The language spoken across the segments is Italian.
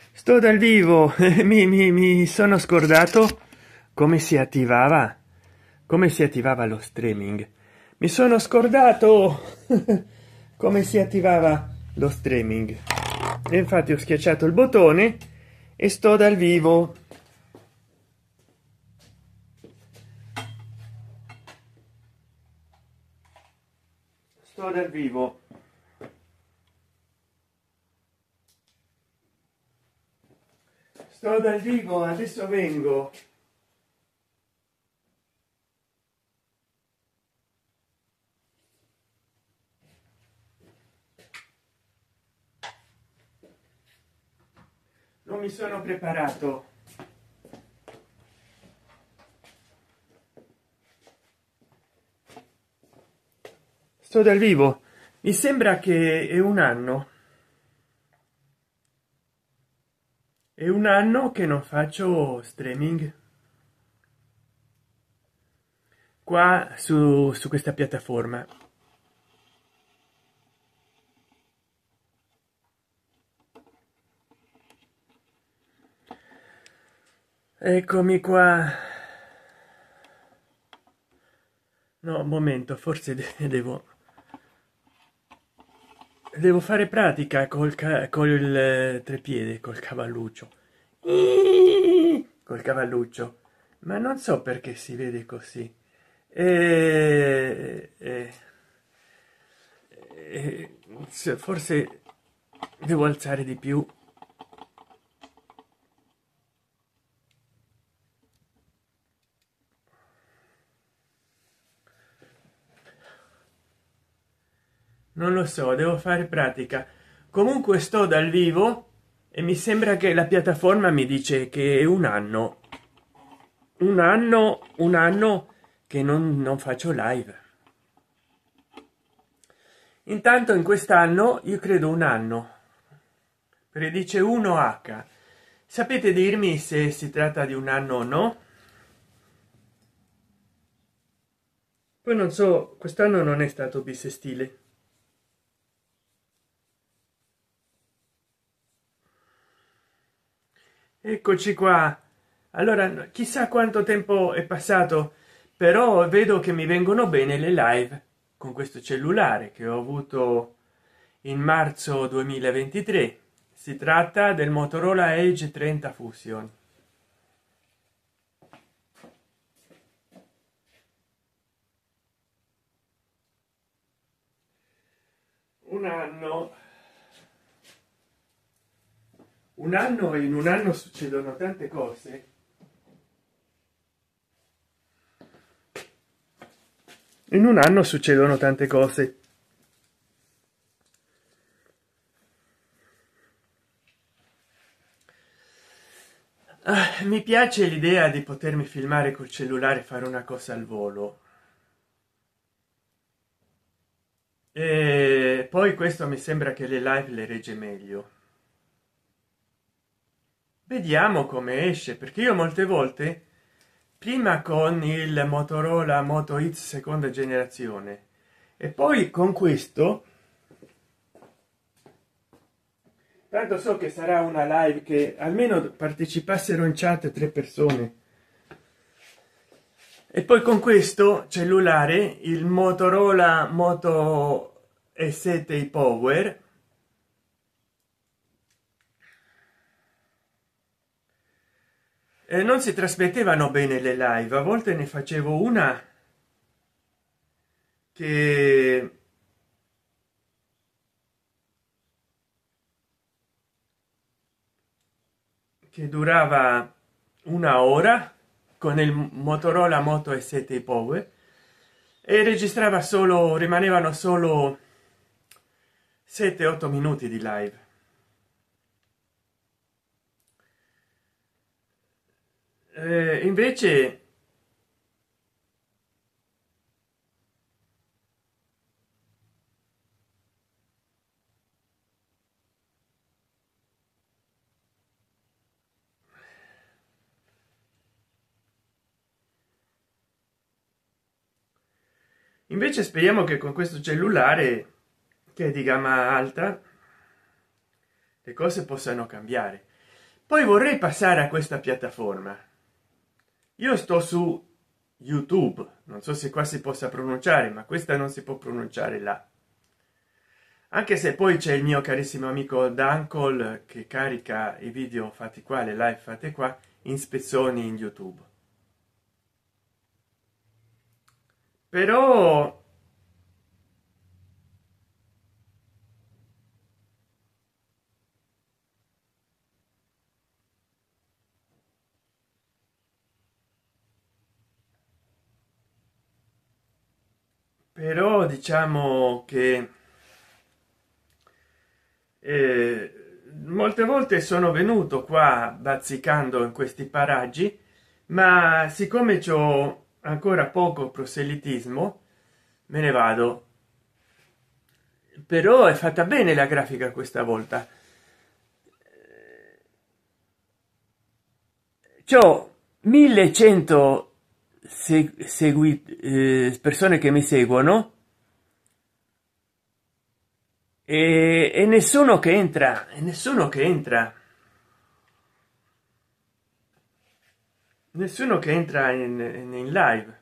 Sto dal vivo. Mi sono scordato come si attivava lo streaming. Mi sono scordato come si attivava lo streaming, e infatti ho schiacciato il bottone e sto dal vivo. Sto dal vivo. Sto dal vivo, adesso vengo. Non mi sono preparato. Sto dal vivo. Mi sembra che è un anno che non faccio streaming qua su questa piattaforma. Eccomi qua. No, un momento, forse devo fare pratica col trepiede, col cavalluccio. Col cavalluccio, ma non so perché si vede così. Eh, eh, Forse devo alzare di più. Non lo so, devo fare pratica. Comunque sto dal vivo e mi sembra che la piattaforma mi dice che è un anno che non faccio live. Intanto in quest'anno io credo un anno, predice 1h. Sapete dirmi se si tratta di un anno o no? Poi non so, quest'anno non è stato bisestile. Eccoci qua. Allora, chissà quanto tempo è passato, però vedo che mi vengono bene le live con questo cellulare che ho avuto in marzo 2023. Si tratta del Motorola Edge 30 Fusion. Un anno. Un anno, e in un anno succedono tante cose. In un anno succedono tante cose. Mi piace l'idea di potermi filmare col cellulare e fare una cosa al volo. E poi questo mi sembra che le live le regge meglio. Vediamo come esce, perché io molte volte, prima con il Motorola Moto X seconda generazione e poi con questo, tanto so che sarà una live che almeno partecipassero in chat 3 persone, e poi con questo cellulare, il Motorola Moto E7 Power, non si trasmettevano bene le live. A volte ne facevo una che durava 1 ora con il Motorola Moto E7 Power e registrava solo, rimanevano solo 7-8 minuti di live. Invece speriamo che con questo cellulare, che è di gamma alta, le cose possano cambiare. poi vorrei passare a questa piattaforma. Io sto su YouTube, non so se qua si possa pronunciare, ma questa non si può pronunciare là, anche se poi c'è il mio carissimo amico Dankol che carica i video fatti qua, le live fatte qua in spezzoni in YouTube. Però diciamo che molte volte sono venuto qua bazzicando in questi paraggi, ma siccome c'ho ancora poco proselitismo me ne vado. Però è fatta bene la grafica questa volta. C'ho 1100 persone che mi seguono e nessuno che entra, nessuno che entra in live.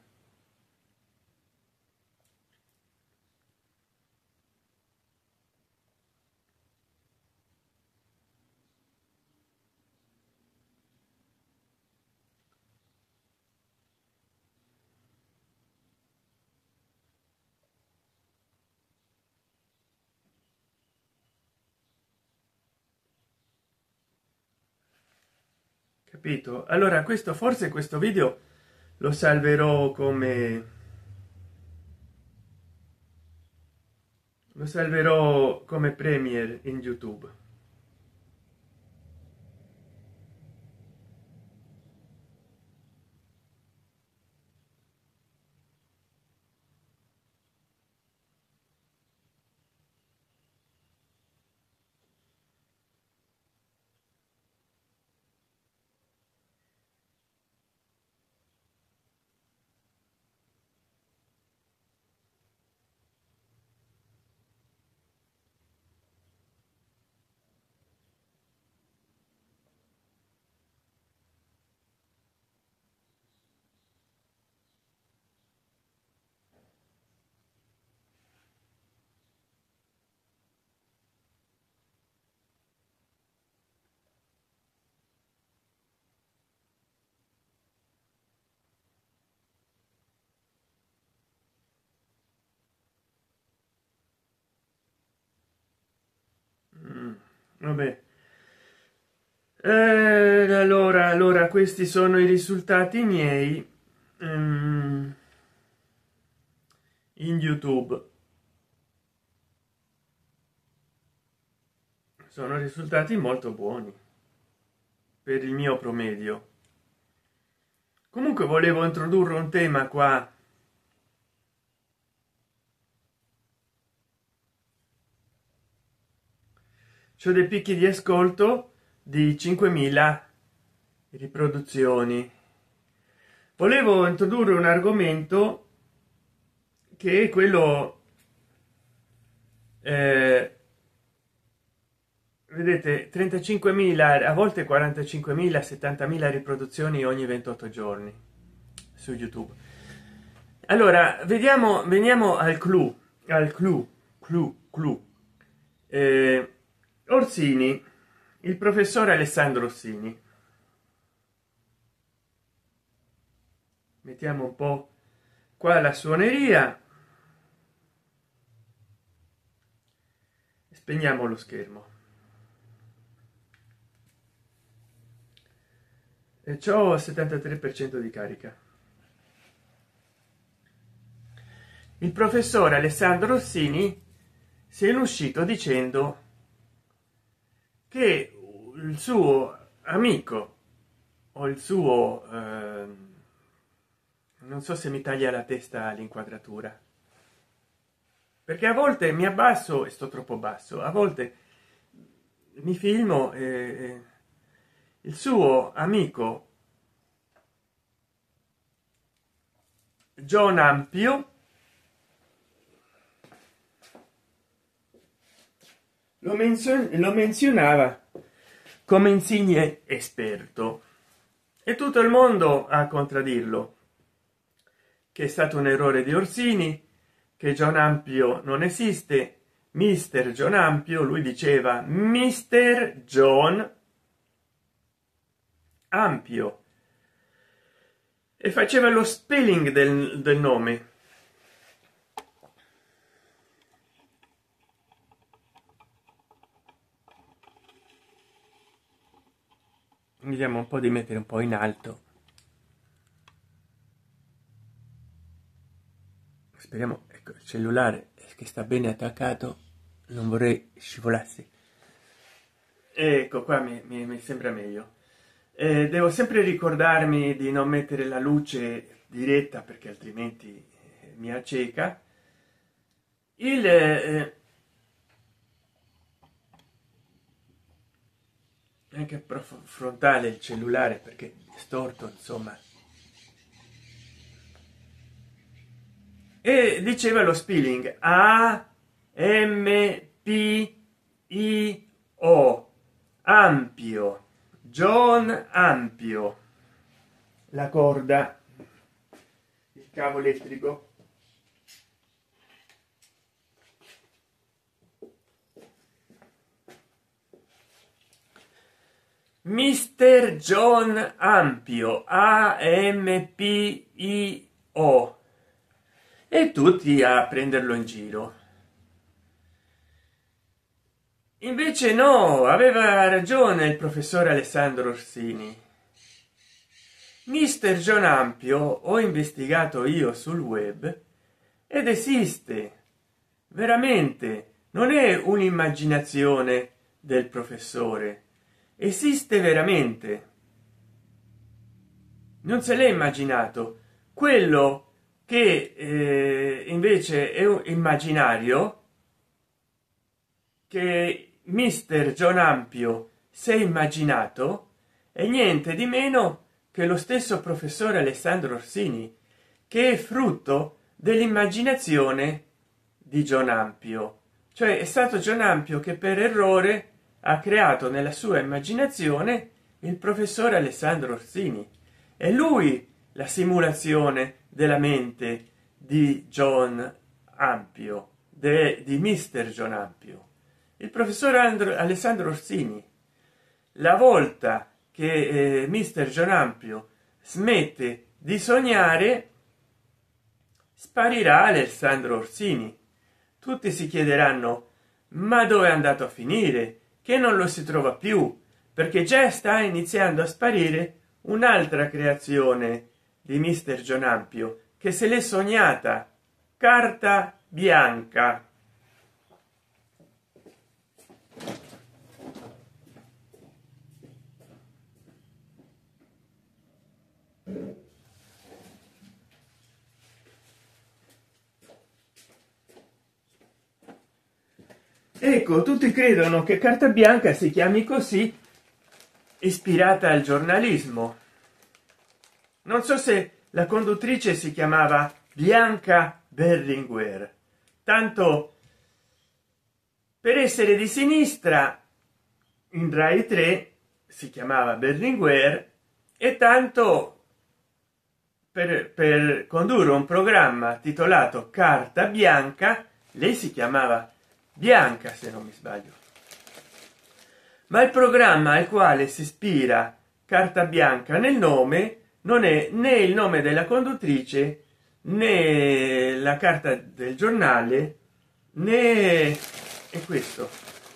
Capito? Allora questo, forse questo video lo salverò come premiere in YouTube. Vabbè. Allora questi sono i risultati miei in YouTube. Sono risultati molto buoni per il mio promedio. Comunque volevo introdurre un tema qua. C'ho dei picchi di ascolto di 5000 riproduzioni. Volevo introdurre un argomento che è quello vedete, 35.000, a volte 45.000, 70.000 riproduzioni ogni 28 giorni su YouTube. Allora veniamo al clou. Orsini, il professore Alessandro Orsini. Mettiamo un po' qua la suoneria, spegniamo lo schermo e c'ho 73% di carica. Il professore Alessandro Orsini si è uscito dicendo che il suo amico o il suo non so se mi taglia la testa l'inquadratura, perché a volte mi abbasso e sto troppo basso, a volte mi filmo il suo amico John Ampio lo menzionava come insigne esperto, e tutto il mondo a contraddirlo, che è stato un errore di Orsini, che John Ampio non esiste, mister John Ampio. Lui diceva mister John Ampio e faceva lo spelling del nome. Vediamo un po' di mettere un po' in alto, speriamo. Ecco, il cellulare che sta bene attaccato, non vorrei scivolasse. Ecco qua, mi sembra meglio. Devo sempre ricordarmi di non mettere la luce diretta, perché altrimenti mi acceca. Anche frontale il cellulare, perché è storto, insomma. E diceva lo spelling A M P I O, ampio, John Ampio. La corda, il cavo elettrico. Mister John Ampio, A M P I O, e tutti a prenderlo in giro. Invece no, aveva ragione il professor Alessandro Orsini. Mister John Ampio ho investigato io sul web ed esiste veramente, non è un'immaginazione del professore, esiste veramente. Non se l'è immaginato. Quello che invece è un immaginario, che mister John Ampio si è immaginato, è niente di meno che lo stesso professore Alessandro Orsini, che è frutto dell'immaginazione di John Ampio. Cioè è stato John Ampio che per errore ha creato nella sua immaginazione il professore Alessandro Orsini. È lui la simulazione della mente di John Ampio, di mister John Ampio, il professor Alessandro Orsini. La volta che mister John Ampio smette di sognare, sparirà Alessandro Orsini. Tutti si chiederanno: ma dove è andato a finire, che non lo si trova più? Perché già sta iniziando a sparire un'altra creazione di mister John Ampio, che se l'è sognata, Carta Bianca. Ecco, tutti credono che Carta Bianca si chiami così, ispirata al giornalismo. Non so se la conduttrice si chiamava Bianca Berlinguer, tanto per essere di sinistra in Rai 3 si chiamava Berlinguer, e tanto per condurre un programma titolato Carta Bianca lei si chiamava Bianca, se non mi sbaglio. Ma il programma al quale si ispira Carta Bianca nel nome non è né il nome della conduttrice, né la carta del giornale, né è questo.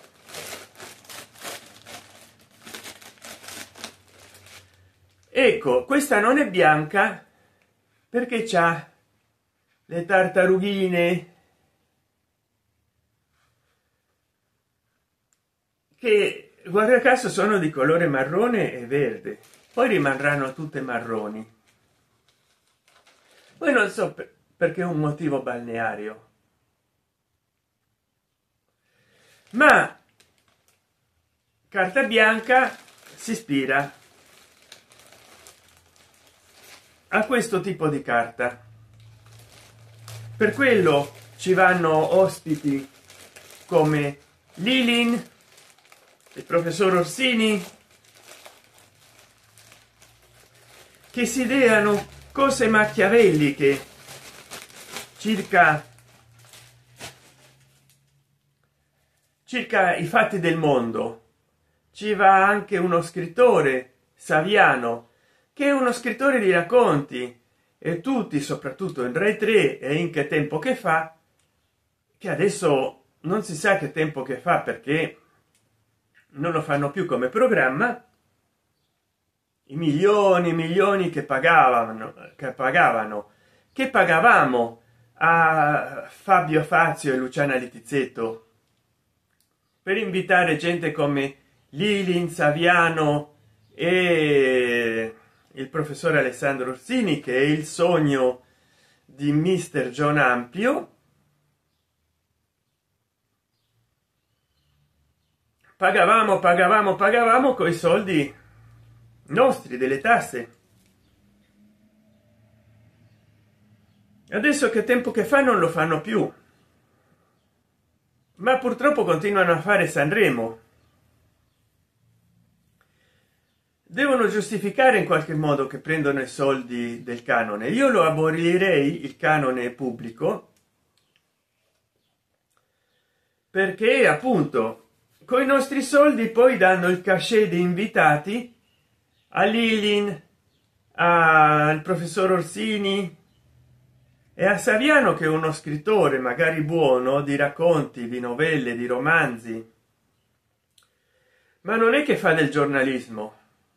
Ecco, questa non è bianca perché c'ha le tartarughine che, guarda caso, sono di colore marrone e verde, poi rimarranno tutte marroni. Poi non so perché è un motivo balneario, ma Carta Bianca si ispira a questo tipo di carta. Per quello ci vanno ospiti come Lilin, il professor Orsini, che si ideano cose machiavelliche circa i fatti del mondo. Ci va anche uno scrittore, Saviano, che è uno scrittore di racconti, e tutti, soprattutto in Rai 3 e In che tempo che fa, che adesso non si sa che tempo che fa perché non lo fanno più come programma, i milioni e milioni che pagavamo a Fabio Fazio e Luciana Littizzetto per invitare gente come Lilin, Saviano e il professore Alessandro Orsini, che è il sogno di Mister John Ampio. Pagavamo coi soldi nostri, delle tasse. Adesso che tempo che fa non lo fanno più, ma purtroppo continuano a fare Sanremo. Devono giustificare in qualche modo che prendono i soldi del canone. Io lo abolirei il canone pubblico, perché appunto con i nostri soldi poi danno il cachet di invitati a Lilin, al professor Orsini e a Saviano, che è uno scrittore magari buono di racconti, di novelle, di romanzi, ma non è che fa del giornalismo.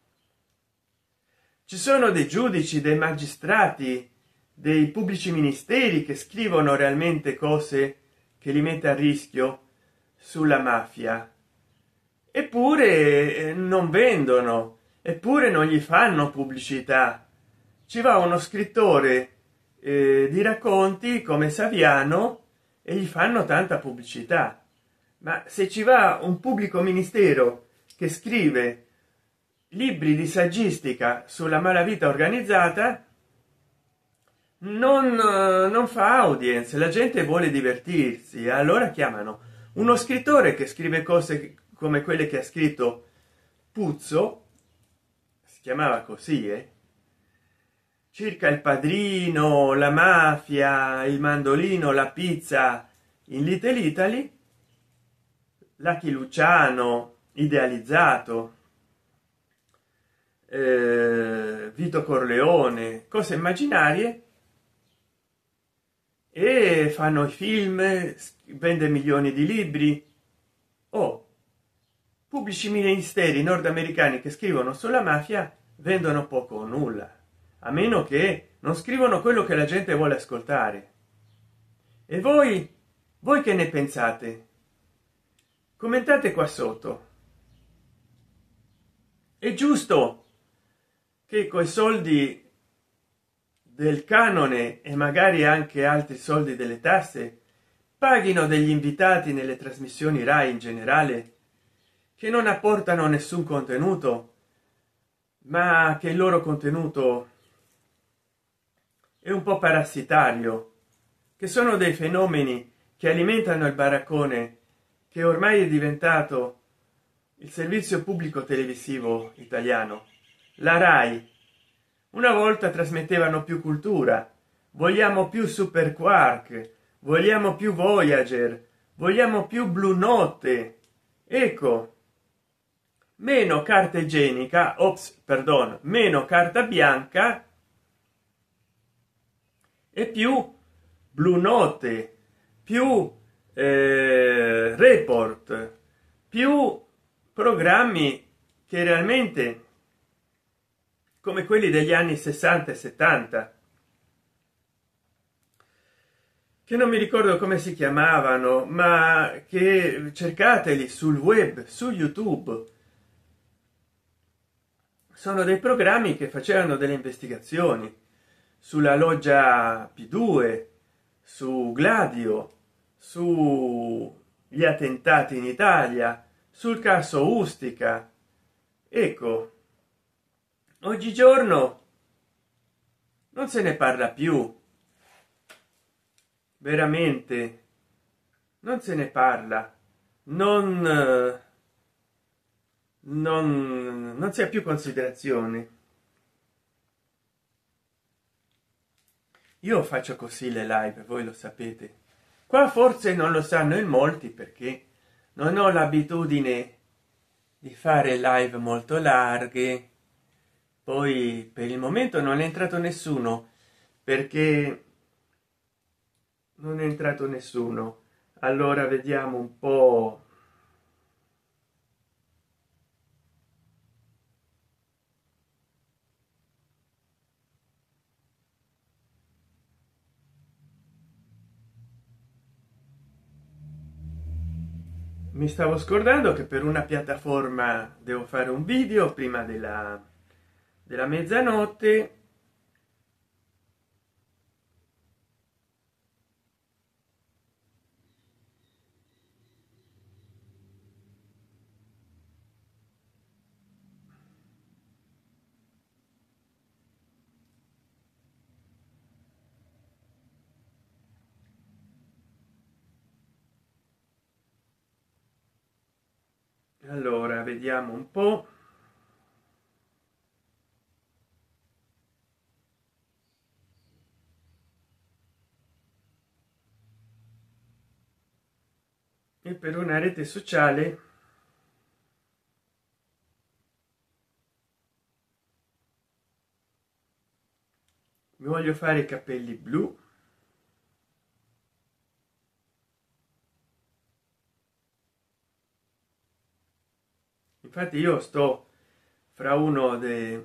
Ci sono dei giudici, dei magistrati, dei pubblici ministeri che scrivono realmente cose che li mette a rischio sulla mafia, eppure non vendono, eppure non gli fanno pubblicità. Ci va uno scrittore di racconti come Saviano e gli fanno tanta pubblicità, ma se ci va un pubblico ministero che scrive libri di saggistica sulla malavita organizzata, non fa audience, la gente vuole divertirsi, allora chiamano uno scrittore che scrive cose come quelle che ha scritto Puzzo, si chiamava così, circa il padrino, la mafia, il mandolino, la pizza in Little Italy, Lucky Luciano idealizzato, Vito Corleone, cose immaginarie, e fanno i film, vende milioni di libri. Pubblici ministeri nordamericani che scrivono sulla mafia vendono poco o nulla, a meno che non scrivono quello che la gente vuole ascoltare. E voi che ne pensate? Commentate qua sotto. È giusto che coi soldi del canone e magari anche altri soldi delle tasse paghino degli invitati nelle trasmissioni Rai in generale che non apportano nessun contenuto, ma che il loro contenuto è un po' parassitario, che sono dei fenomeni che alimentano il baraccone, che ormai è diventato il servizio pubblico televisivo italiano. La Rai una volta trasmettevano più cultura, vogliamo più Super Quark, vogliamo più Voyager, vogliamo più Blu Notte, ecco, meno carta igienica, meno carta bianca e più Blu Notte, più report, più programmi che realmente come quelli degli anni 60 e 70, che non mi ricordo come si chiamavano, ma che cercateli sul web, su YouTube. Sono dei programmi che facevano delle investigazioni sulla loggia P2, su Gladio, sugli attentati in Italia, sul caso Ustica. Ecco, oggigiorno non se ne parla più, veramente non se ne parla, non si ha più considerazione. io faccio così le live, voi lo sapete. Qua forse non lo sanno in molti perché non ho l'abitudine di fare live molto larghe. Poi per il momento non è entrato nessuno, perché non è entrato nessuno. Allora vediamo un po'. Mi stavo scordando che per una piattaforma devo fare un video prima della mezzanotte. Allora vediamo un po'. E per una rete sociale mi voglio fare i capelli blu. Infatti io sto fra uno dei.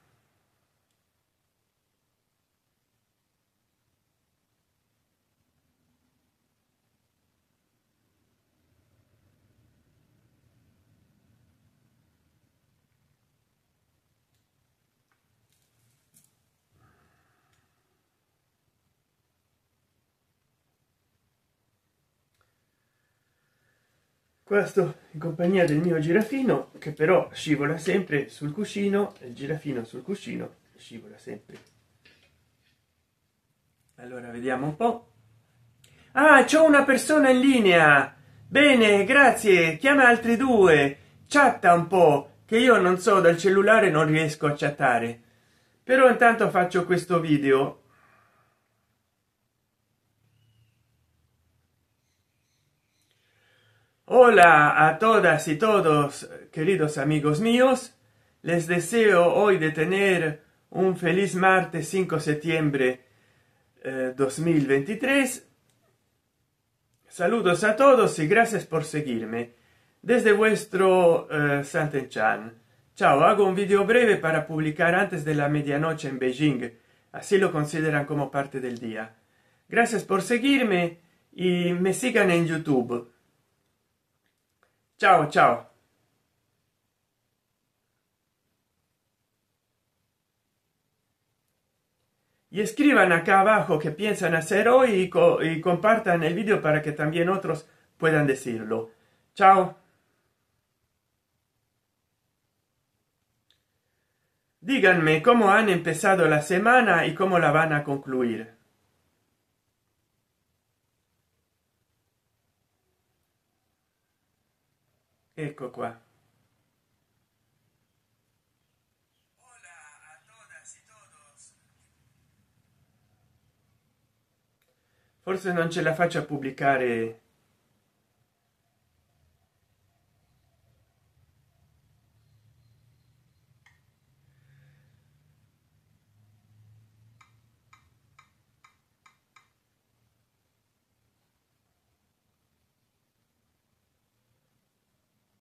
Qua sto in compagnia del mio girafino, che però scivola sempre sul cuscino. Il girafino sul cuscino scivola sempre. Allora vediamo un po'. Ah, c'ho una persona in linea. Bene, grazie. Chiama altri due, chatta un po', che io non so, dal cellulare non riesco a chattare. Però intanto faccio questo video. Hola a todas y todos, queridos amigos míos. Les deseo hoy de tener un feliz martes 5 de septiembre 2023. Saludos a todos y gracias por seguirme desde vuestro Santenchan. Chao, hago un video breve para publicar antes de la medianoche en Beijing, así lo consideran como parte del día. Gracias por seguirme y me sigan en YouTube. Chao, chao. Y escriban acá abajo qué piensan hacer hoy y compartan el video para que también otros puedan decirlo. Chao. Díganme cómo han empezado la semana y cómo la van a concluir. Ecco qua. Hola a todas y todos. Forse non ce la faccio a pubblicare